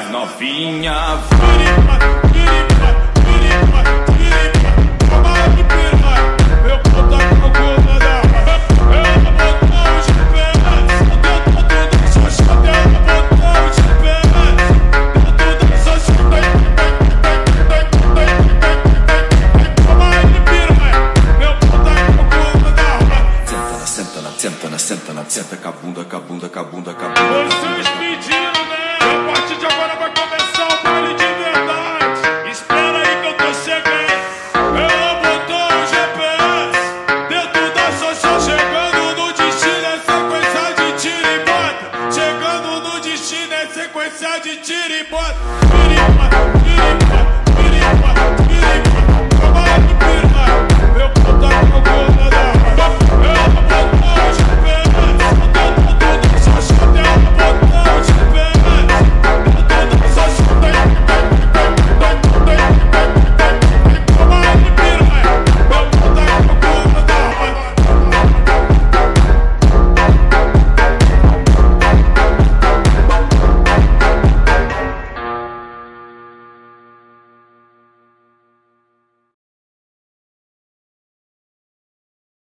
novinha. Meu puta com comanda. Ela botou o GPS dentro da sua chave. Ela botou o GPS dentro da sua chave. Toma ele piranha. Meu puta com comanda. Senta com a bunda, com a bunda, com a bunda, com a bunda. Vocês pediram, né? A partir de agora vai começar o baile de verdade. Espera aí que eu tô chegando. Ela botou o GPS dentro da sua. Chegando no destino é sequência de tiro e bota. Chegando no destino é sequência de tiro e bota. Tiro e bota, tiro e bota.